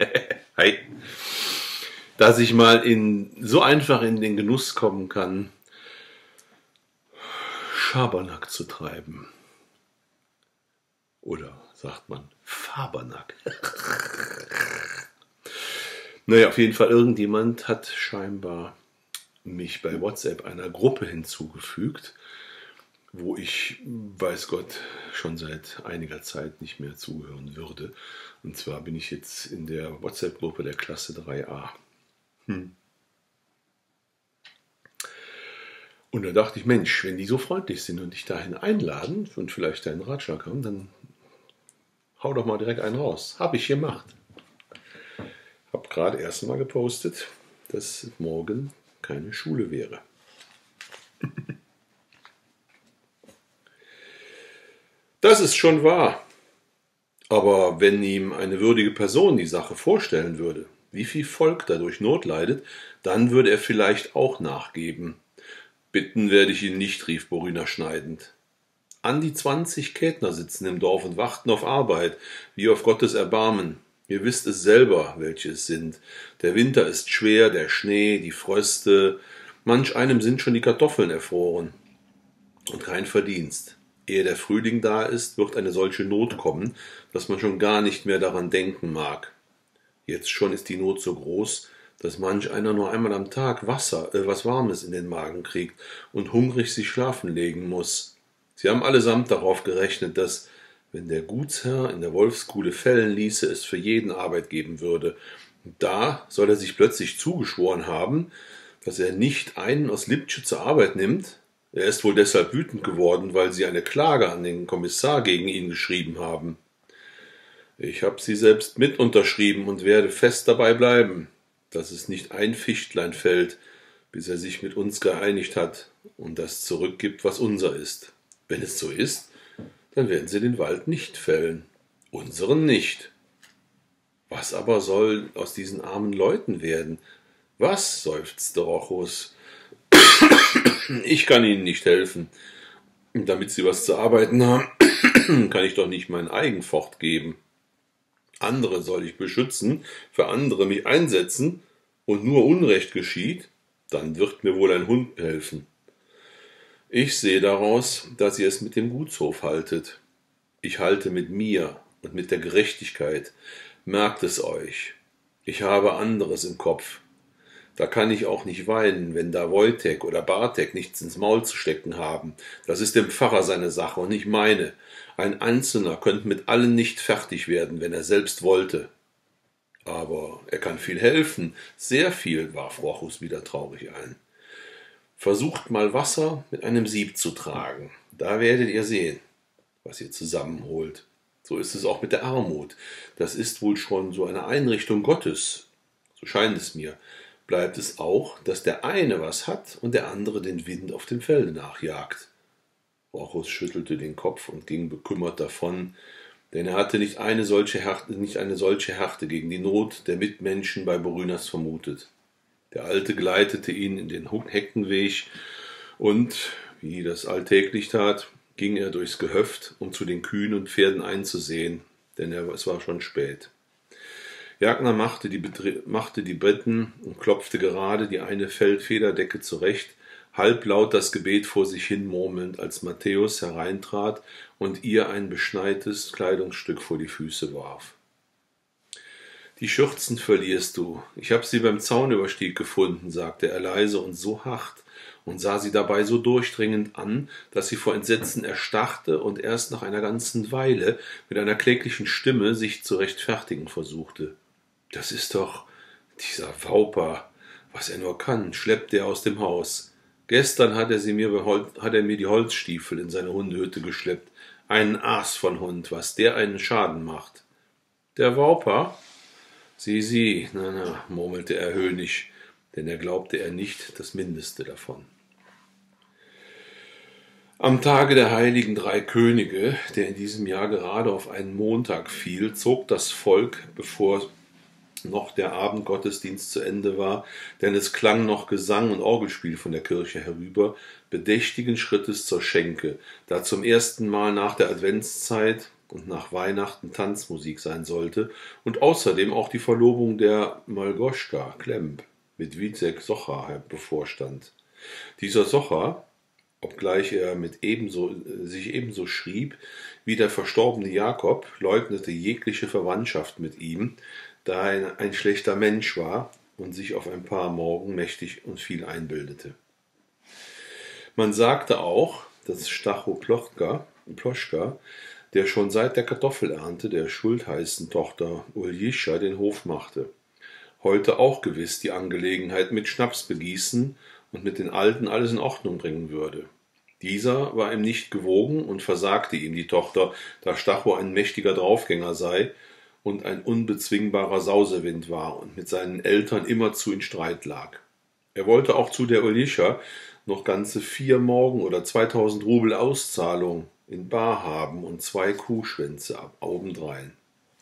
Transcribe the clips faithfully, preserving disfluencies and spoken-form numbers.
Hi. Dass ich mal in, so einfach in den Genuss kommen kann, Schabernack zu treiben. Oder sagt man Fabernack. Naja, auf jeden Fall, irgendjemand hat scheinbar mich bei WhatsApp einer Gruppe hinzugefügt, wo ich, weiß Gott, schon seit einiger Zeit nicht mehr zugehören würde. Und zwar bin ich jetzt in der WhatsApp-Gruppe der Klasse drei a. Hm. Und da dachte ich, Mensch, wenn die so freundlich sind und dich dahin einladen und vielleicht deinen Ratschlag haben, dann hau doch mal direkt einen raus. Habe ich gemacht. Hab gerade erst mal gepostet, dass morgen keine Schule wäre. Das ist schon wahr. Aber wenn ihm eine würdige Person die Sache vorstellen würde, wie viel Volk dadurch Not leidet, dann würde er vielleicht auch nachgeben. Bitten werde ich ihn nicht, rief Borüner schneidend. An die zwanzig Kätner sitzen im Dorf und warten auf Arbeit, wie auf Gottes Erbarmen. Ihr wisst es selber, welche es sind. Der Winter ist schwer, der Schnee, die Fröste, manch einem sind schon die Kartoffeln erfroren. Und kein Verdienst. Ehe der Frühling da ist, wird eine solche Not kommen, dass man schon gar nicht mehr daran denken mag. Jetzt schon ist die Not so groß, dass manch einer nur einmal am Tag Wasser, äh, was Warmes in den Magen kriegt und hungrig sich schlafen legen muss. Sie haben allesamt darauf gerechnet, dass, wenn der Gutsherr in der Wolfskuhle fällen ließe, es für jeden Arbeit geben würde. Und da soll er sich plötzlich zugeschworen haben, dass er nicht einen aus Liptsch zur Arbeit nimmt. Er ist wohl deshalb wütend geworden, weil sie eine Klage an den Kommissar gegen ihn geschrieben haben. Ich habe sie selbst mit unterschrieben und werde fest dabei bleiben, dass es nicht ein Fichtlein fällt, bis er sich mit uns geeinigt hat und das zurückgibt, was unser ist. Wenn es so ist, dann werden sie den Wald nicht fällen, unseren nicht. Was aber soll aus diesen armen Leuten werden? Was, seufzte Rochus, ich kann ihnen nicht helfen. Damit sie was zu arbeiten haben, kann ich doch nicht mein eigen fortgeben. Andere soll ich beschützen, für andere mich einsetzen, und nur Unrecht geschieht, dann wird mir wohl ein Hund helfen. Ich sehe daraus, dass ihr es mit dem Gutshof haltet. Ich halte mit mir und mit der Gerechtigkeit. Merkt es euch. Ich habe anderes im Kopf. Da kann ich auch nicht weinen, wenn da Wojtek oder Bartek nichts ins Maul zu stecken haben. Das ist dem Pfarrer seine Sache und nicht meine. Ein Einzelner könnte mit allen nicht fertig werden, wenn er selbst wollte. Aber er kann viel helfen, sehr viel, warf Rochus wieder traurig ein. Versucht mal Wasser mit einem Sieb zu tragen. Da werdet ihr sehen, was ihr zusammenholt. So ist es auch mit der Armut. Das ist wohl schon so eine Einrichtung Gottes. So scheint es mir. Bleibt es auch, dass der eine was hat und der andere den Wind auf dem Felde nachjagt. Rochus schüttelte den Kopf und ging bekümmert davon, denn er hatte nicht eine solche Härte, nicht eine solche Härte gegen die Not der Mitmenschen bei Borüners vermutet. Der Alte geleitete ihn in den Heckenweg und, wie das alltäglich tat, ging er durchs Gehöft, um zu den Kühen und Pferden einzusehen, denn er, es war schon spät. Jagner machte die, machte die Betten und klopfte gerade die eine Federdecke zurecht, halblaut das Gebet vor sich hin murmelnd, als Matthäus hereintrat und ihr ein beschneites Kleidungsstück vor die Füße warf. »Die Schürzen verlierst du. Ich habe sie beim Zaunüberstieg gefunden«, sagte er leise und so hart und sah sie dabei so durchdringend an, dass sie vor Entsetzen erstarrte und erst nach einer ganzen Weile mit einer kläglichen Stimme sich zu rechtfertigen versuchte. »Das ist doch dieser Wauper, was er nur kann«, schleppte er aus dem Haus. »Gestern hat er, sie mir hat er mir die Holzstiefel in seine Hundehütte geschleppt. Einen Aas von Hund, was der einen Schaden macht.« »Der Wauper?« »Sieh, sieh, na, na«, murmelte er höhnisch, denn er glaubte er nicht das Mindeste davon. Am Tage der heiligen drei Könige, der in diesem Jahr gerade auf einen Montag fiel, zog das Volk, bevor noch der Abendgottesdienst zu Ende war, denn es klang noch Gesang und Orgelspiel von der Kirche herüber, bedächtigen Schrittes zur Schenke, da zum ersten Mal nach der Adventszeit und nach Weihnachten Tanzmusik sein sollte und außerdem auch die Verlobung der Malgoschka Klemp mit Wicek Socha bevorstand. Dieser Socha, obgleich er mit ebenso, sich ebenso schrieb wie der verstorbene Jakob, leugnete jegliche Verwandtschaft mit ihm, da er ein schlechter Mensch war und sich auf ein paar Morgen mächtig und viel einbildete. Man sagte auch, dass Stacho Plochka, Ploschka, der schon seit der Kartoffelernte der schultheißen Tochter Uljischa den Hof machte, heute auch gewiss die Angelegenheit mit Schnaps begießen und mit den Alten alles in Ordnung bringen würde. Dieser war ihm nicht gewogen und versagte ihm die Tochter, da Stacho ein mächtiger Draufgänger sei und ein unbezwingbarer Sausewind war und mit seinen Eltern immerzu in Streit lag. Er wollte auch zu der Uljischa noch ganze vier Morgen oder zweitausend Rubel Auszahlung in bar haben und zwei Kuhschwänze ab obendrein.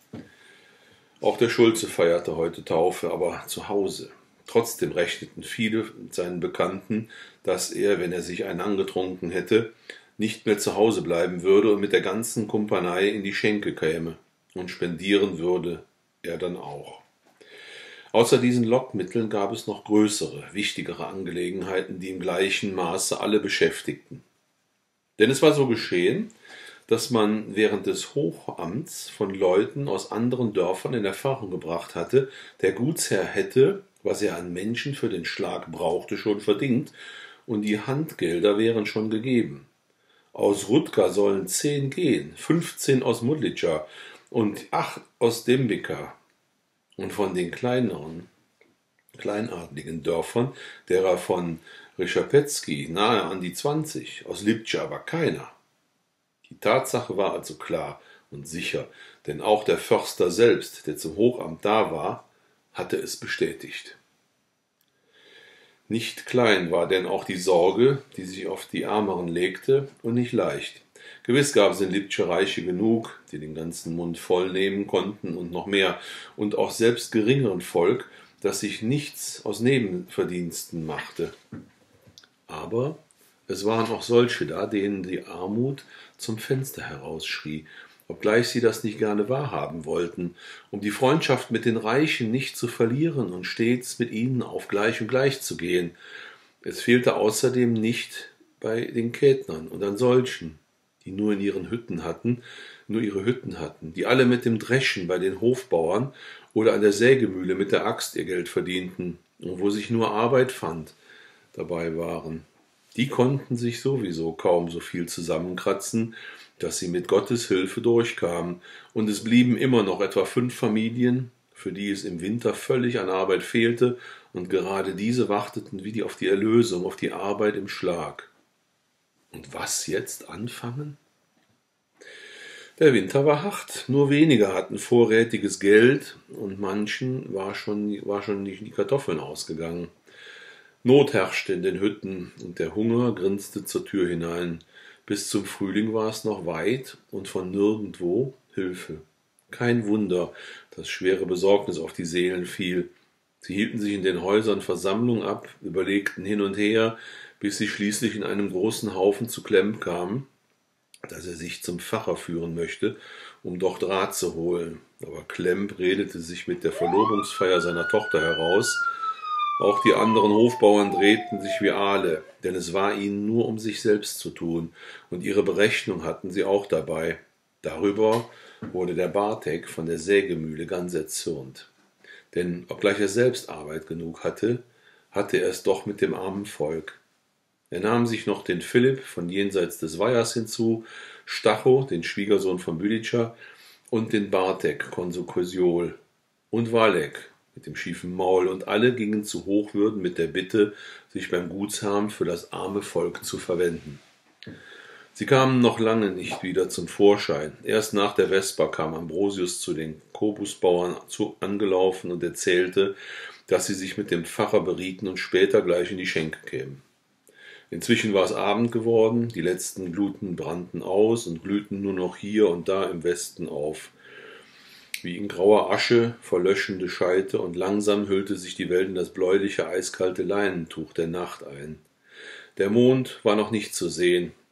Auch der Schulze feierte heute Taufe, aber zu Hause. Trotzdem rechneten viele mit seinen Bekannten, dass er, wenn er sich einen angetrunken hätte, nicht mehr zu Hause bleiben würde und mit der ganzen Kumpanei in die Schenke käme, und spendieren würde er dann auch. Außer diesen Lockmitteln gab es noch größere, wichtigere Angelegenheiten, die im gleichen Maße alle beschäftigten. Denn es war so geschehen, dass man während des Hochamts von Leuten aus anderen Dörfern in Erfahrung gebracht hatte, der Gutsherr hätte, was er an Menschen für den Schlag brauchte, schon verdient, und die Handgelder wären schon gegeben. Aus Rudka sollen zehn gehen, fünfzehn aus Mudlica und acht aus Dembika. Und von den kleineren, kleinadligen Dörfern, derer von Ryschapetsky nahe an die zwanzig, aus Lipce aber keiner. Die Tatsache war also klar und sicher, denn auch der Förster selbst, der zum Hochamt da war, hatte es bestätigt. Nicht klein war denn auch die Sorge, die sich auf die Ärmeren legte, und nicht leicht. Gewiss gab es in Lipce Reiche genug, die den ganzen Mund voll nehmen konnten und noch mehr, und auch selbst geringeren Volk, das sich nichts aus Nebenverdiensten machte. Aber es waren auch solche da, denen die Armut zum Fenster herausschrie, obgleich sie das nicht gerne wahrhaben wollten, um die Freundschaft mit den Reichen nicht zu verlieren und stets mit ihnen auf Gleich und Gleich zu gehen. Es fehlte außerdem nicht bei den Kätnern und an solchen, die nur in ihren Hütten hatten, nur ihre Hütten hatten, die alle mit dem Dreschen bei den Hofbauern oder an der Sägemühle mit der Axt ihr Geld verdienten und wo sich nur Arbeit fand, dabei waren. Die konnten sich sowieso kaum so viel zusammenkratzen, dass sie mit Gottes Hilfe durchkamen, und es blieben immer noch etwa fünf Familien, für die es im Winter völlig an Arbeit fehlte, und gerade diese warteten wie die auf die Erlösung, auf die Arbeit im Schlag. Und was jetzt anfangen? Der Winter war hart, nur wenige hatten vorrätiges Geld, und manchen war schon, war schon nicht die Kartoffeln ausgegangen. Not herrschte in den Hütten, und der Hunger grinste zur Tür hinein. Bis zum Frühling war es noch weit und von nirgendwo Hilfe. Kein Wunder, dass schwere Besorgnis auf die Seelen fiel. Sie hielten sich in den Häusern Versammlung ab, überlegten hin und her, bis sie schließlich in einem großen Haufen zu Klemp kamen, dass er sich zum Pfarrer führen möchte, um dort Rat zu holen. Aber Klemp redete sich mit der Verlobungsfeier seiner Tochter heraus. Auch die anderen Hofbauern drehten sich wie Aale, denn es war ihnen nur um sich selbst zu tun, und ihre Berechnung hatten sie auch dabei. Darüber wurde der Bartek von der Sägemühle ganz erzürnt. Denn obgleich er selbst Arbeit genug hatte, hatte er es doch mit dem armen Volk. Er nahm sich noch den Philipp von jenseits des Weihers hinzu, Stacho, den Schwiegersohn von Büdica, und den Bartek, Konsul Kosiol, und Walek mit dem schiefen Maul, und alle gingen zu Hochwürden mit der Bitte, sich beim Gutsherrn für das arme Volk zu verwenden. Sie kamen noch lange nicht wieder zum Vorschein. Erst nach der Vesper kam Ambrosius zu den Kobusbauern angelaufen und erzählte, dass sie sich mit dem Pfarrer berieten und später gleich in die Schenke kämen. Inzwischen war es Abend geworden, die letzten Gluten brannten aus und glühten nur noch hier und da im Westen auf. Wie in grauer Asche verlöschende Scheite, und langsam hüllte sich die Welt in das bläuliche, eiskalte Leinentuch der Nacht ein. Der Mond war noch nicht zu sehen,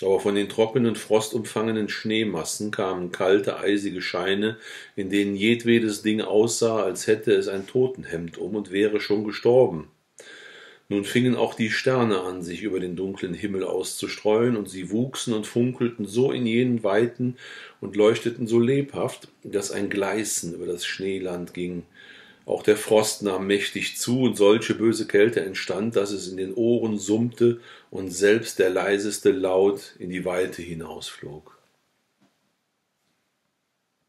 Aber von den trockenen, frostumfangenen Schneemassen kamen kalte, eisige Scheine, in denen jedwedes Ding aussah, als hätte es ein Totenhemd um und wäre schon gestorben. Nun fingen auch die Sterne an, sich über den dunklen Himmel auszustreuen, und sie wuchsen und funkelten so in jenen Weiten und leuchteten so lebhaft, dass ein Gleißen über das Schneeland ging. Auch der Frost nahm mächtig zu, und solche böse Kälte entstand, dass es in den Ohren summte und selbst der leiseste Laut in die Weite hinausflog.